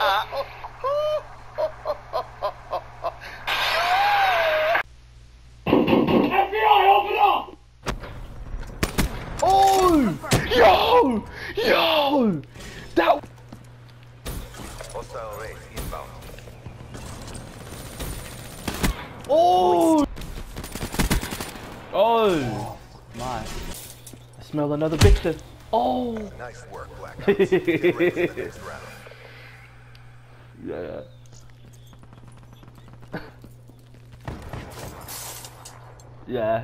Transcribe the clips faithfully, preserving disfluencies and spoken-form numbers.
Oh! Yo! Yo! That... Hostile race inbound. Oh! Oh! My. I smell another victor. Oh! Nice work, Black Ops. Get ready for the next round. Yeah. Yeah.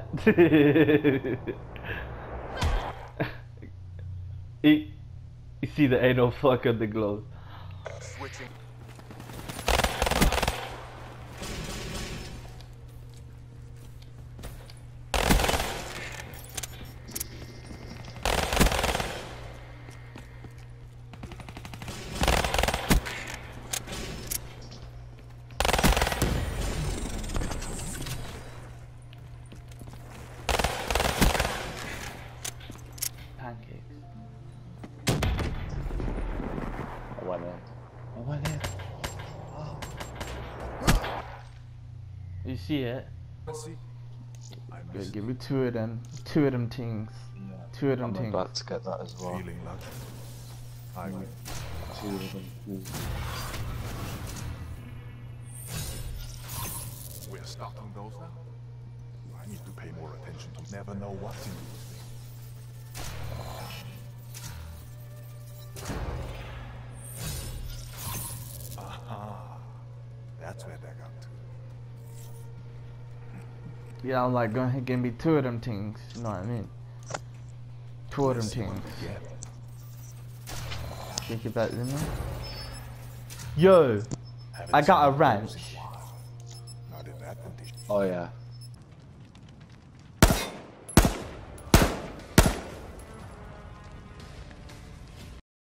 you, you see the ain't no fuck on the gloves. Switching. Pancakes. I went in. I went in. Oh. You see it? Good, give me two of them. Two of them things. Yeah. Two of them I'm things. about to get that as well. Feeling lucky. I win. Two of them. We're starting those now. I need to pay more attention to never know what's in these things. Aha. That's where they got to. Yeah, I'm like, go ahead, give me two of them things. You know what I mean? Two of them things. Think about it, you know? Yo, I got a ranch. Not in that condition. Oh yeah.